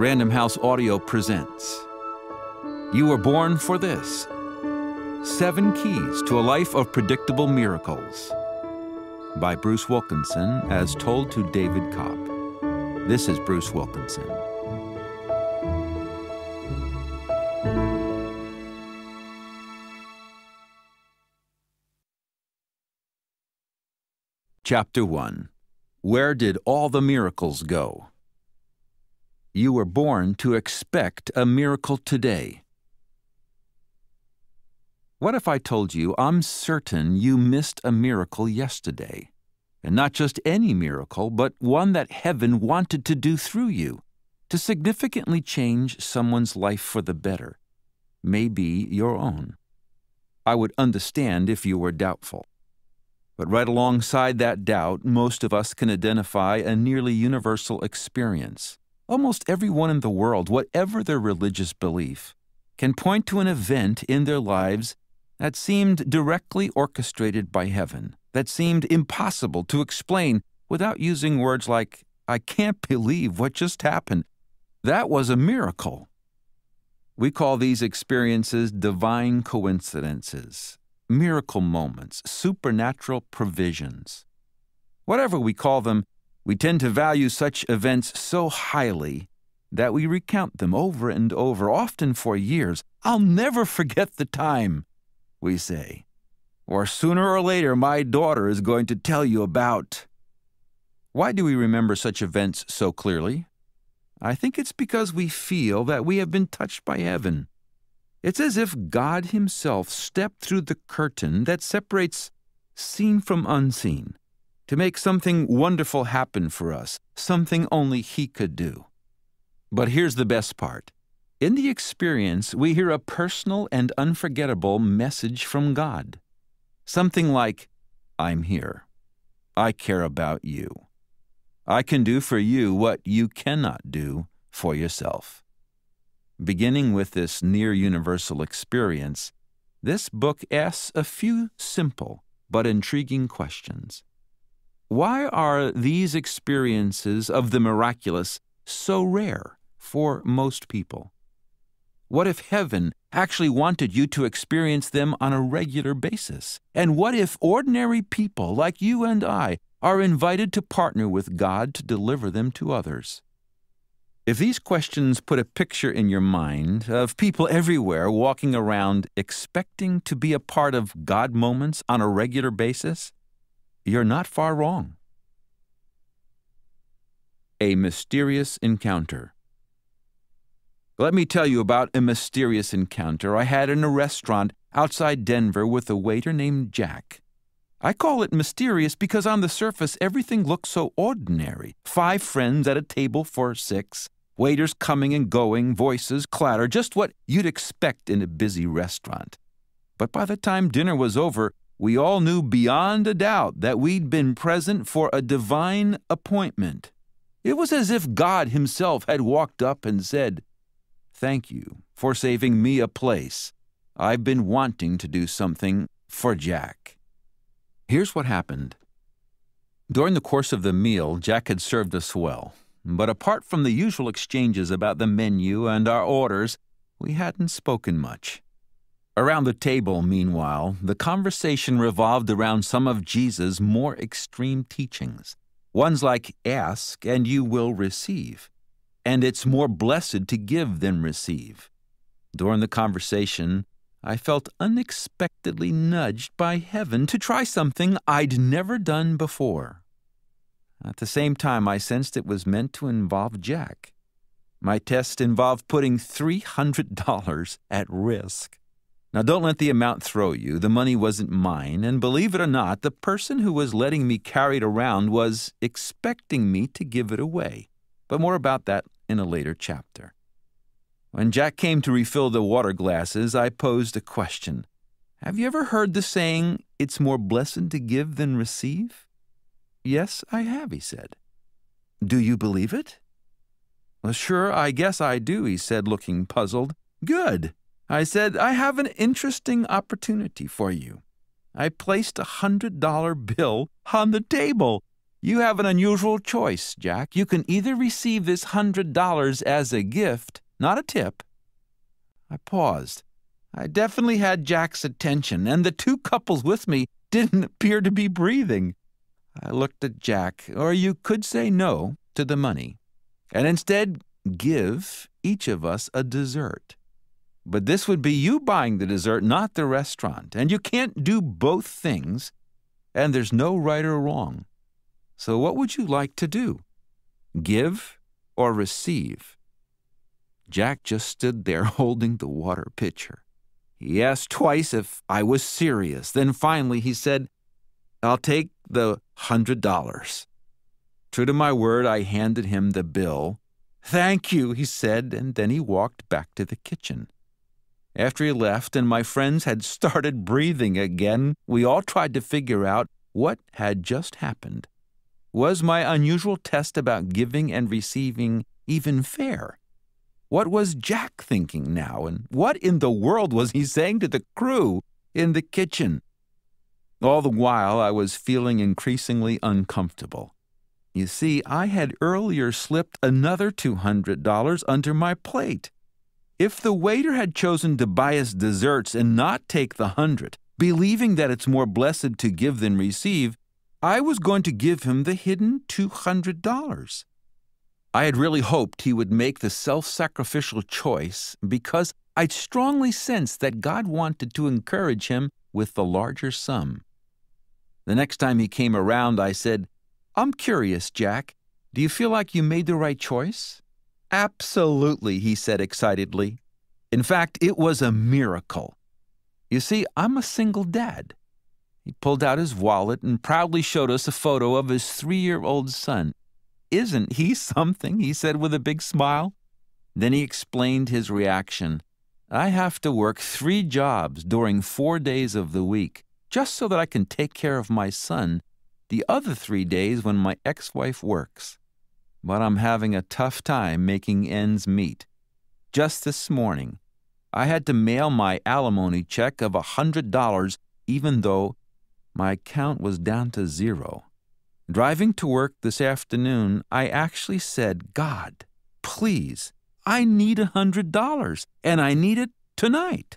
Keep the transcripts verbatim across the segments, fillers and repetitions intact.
Random House Audio presents You Were Born for This. Seven Keys to a Life of Predictable Miracles by Bruce Wilkinson, as told to David Kopp. This is Bruce Wilkinson. Chapter one. Where Did All the Miracles Go? You were born to expect a miracle today. What if I told you I'm certain you missed a miracle yesterday? And not just any miracle, but one that heaven wanted to do through you, to significantly change someone's life for the better, maybe your own. I would understand if you were doubtful. But right alongside that doubt, most of us can identify a nearly universal experience. Almost everyone in the world, whatever their religious belief, can point to an event in their lives that seemed directly orchestrated by heaven, that seemed impossible to explain without using words like, "I can't believe what just happened. That was a miracle." We call these experiences divine coincidences, miracle moments, supernatural provisions. Whatever we call them, we tend to value such events so highly that we recount them over and over, often for years. "I'll never forget the time," we say. Or sooner or later, my daughter is going to tell you about. Why do we remember such events so clearly? I think it's because we feel that we have been touched by heaven. It's as if God Himself stepped through the curtain that separates seen from unseen to make something wonderful happen for us, something only He could do. But here's the best part. In the experience, we hear a personal and unforgettable message from God. Something like, "I'm here. I care about you. I can do for you what you cannot do for yourself." Beginning with this near-universal experience, this book asks a few simple but intriguing questions. Why are these experiences of the miraculous so rare for most people? What if heaven actually wanted you to experience them on a regular basis? And what if ordinary people like you and I are invited to partner with God to deliver them to others? If these questions put a picture in your mind of people everywhere walking around expecting to be a part of God moments on a regular basis, you're not far wrong. A mysterious encounter. Let me tell you about a mysterious encounter I had in a restaurant outside Denver with a waiter named Jack. I call it mysterious because on the surface everything looks so ordinary. Five friends at a table for six, waiters coming and going, voices clatter, just what you'd expect in a busy restaurant. But by the time dinner was over, we all knew beyond a doubt that we'd been present for a divine appointment. It was as if God Himself had walked up and said, "Thank you for saving me a place. I've been wanting to do something for Jack." Here's what happened. During the course of the meal, Jack had served us well, but apart from the usual exchanges about the menu and our orders, we hadn't spoken much. Around the table, meanwhile, the conversation revolved around some of Jesus' more extreme teachings. Ones like, "Ask and you will receive," and "It's more blessed to give than receive." During the conversation, I felt unexpectedly nudged by heaven to try something I'd never done before. At the same time, I sensed it was meant to involve Jack. My test involved putting three hundred dollars at risk. Now, don't let the amount throw you. The money wasn't mine, and believe it or not, the person who was letting me carry it around was expecting me to give it away. But more about that in a later chapter. When Jack came to refill the water glasses, I posed a question. "Have you ever heard the saying, 'It's more blessed to give than receive'?" "Yes, I have," he said. "Do you believe it?" "Well, sure, I guess I do," he said, looking puzzled. "Good." I said, "I have an interesting opportunity for you." I placed a hundred dollar bill on the table. You have an unusual choice, Jack. You can either receive this hundred dollars as a gift, not a tip." I paused. I definitely had Jack's attention, and the two couples with me didn't appear to be breathing. I looked at Jack, or you could say no to the money, and instead give each of us a dessert. But this would be you buying the dessert, not the restaurant, and you can't do both things, and there's no right or wrong. So what would you like to do? Give or receive? Jack just stood there holding the water pitcher. He asked twice if I was serious. Then finally he said, "I'll take the hundred dollars." True to my word, I handed him the bill. "Thank you," he said, and then he walked back to the kitchen. After he left and my friends had started breathing again, we all tried to figure out what had just happened. Was my unusual test about giving and receiving even fair? What was Jack thinking now, and what in the world was he saying to the crew in the kitchen? All the while, I was feeling increasingly uncomfortable. You see, I had earlier slipped another two hundred dollars under my plate. If the waiter had chosen to buy us desserts and not take the hundred, believing that it's more blessed to give than receive, I was going to give him the hidden two hundred dollars. I had really hoped he would make the self-sacrificial choice because I'd strongly sensed that God wanted to encourage him with the larger sum. The next time he came around, I said, "I'm curious, Jack. Do you feel like you made the right choice?" "Absolutely," he said excitedly. "In fact, it was a miracle. You see, I'm a single dad." He pulled out his wallet and proudly showed us a photo of his three-year-old son. "Isn't he something?" he said with a big smile. Then he explained his reaction. "I have to work three jobs during four days of the week just so that I can take care of my son the other three days when my ex-wife works. But I'm having a tough time making ends meet. Just this morning, I had to mail my alimony check of a hundred dollars even though my account was down to zero. Driving to work this afternoon, I actually said, 'God, please, I need a hundred dollars, and I need it tonight.'"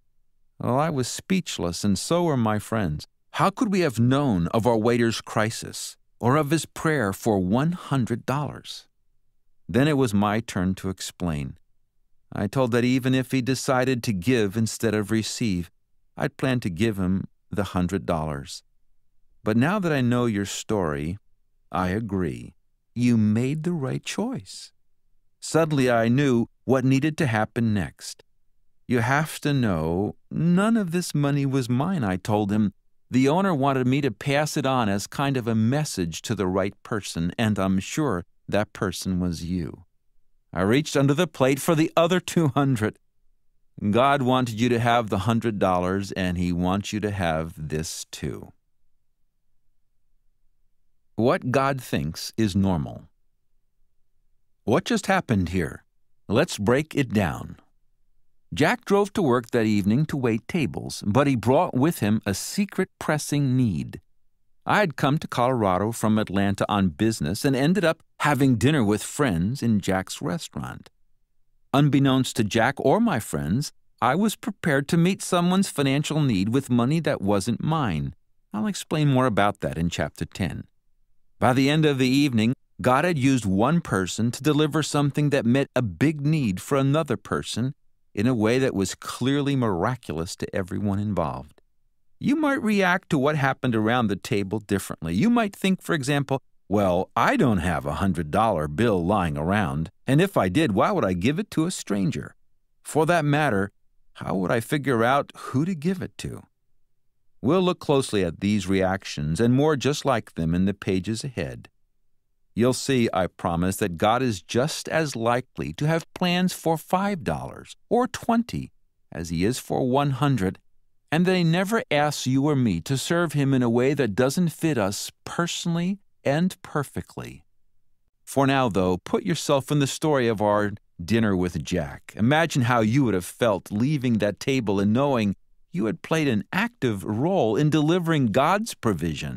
Well, I was speechless, and so were my friends. How could we have known of our waiter's crisis or of his prayer for one hundred dollars? Then it was my turn to explain. I told that even if he decided to give instead of receive, I'd plan to give him the hundred dollars. But now that I know your story, I agree. You made the right choice. Suddenly I knew what needed to happen next. "You have to know, none of this money was mine," I told him. "The owner wanted me to pass it on as kind of a message to the right person, and I'm sure that person was you." I reached under the plate for the other two hundred. God wanted you to have the hundred dollars, and He wants you to have this too. What God thinks is normal. What just happened here? Let's break it down. Jack drove to work that evening to wait tables, but he brought with him a secret pressing need. I had come to Colorado from Atlanta on business and ended up having dinner with friends in Jack's restaurant. Unbeknownst to Jack or my friends, I was prepared to meet someone's financial need with money that wasn't mine. I'll explain more about that in chapter ten. By the end of the evening, God had used one person to deliver something that met a big need for another person in a way that was clearly miraculous to everyone involved. You might react to what happened around the table differently. You might think, for example, well, I don't have a hundred dollar bill lying around, and if I did, why would I give it to a stranger? For that matter, how would I figure out who to give it to? We'll look closely at these reactions and more just like them in the pages ahead. You'll see, I promise, that God is just as likely to have plans for five dollars or twenty as He is for one hundred, and that He never asks you or me to serve Him in a way that doesn't fit us personally and perfectly. For now, though, put yourself in the story of our dinner with Jack. Imagine how you would have felt leaving that table and knowing you had played an active role in delivering God's provision.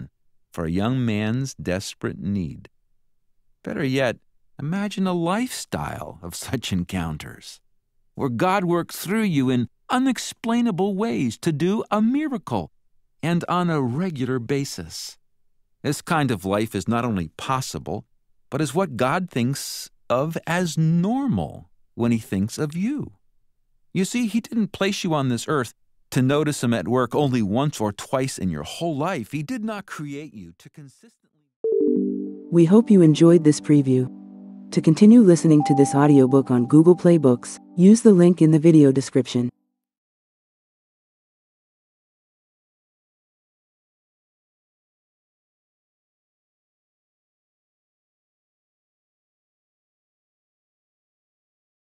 for a young man's desperate need. Better yet, imagine a lifestyle of such encounters, where God works through you in unexplainable ways to do a miracle, and on a regular basis. This kind of life is not only possible, but is what God thinks of as normal when He thinks of you. You see, He didn't place you on this earth to notice Him at work only once or twice in your whole life. He did not create you to consistently... We hope you enjoyed this preview. To continue listening to this audiobook on Google Play Books, use the link in the video description.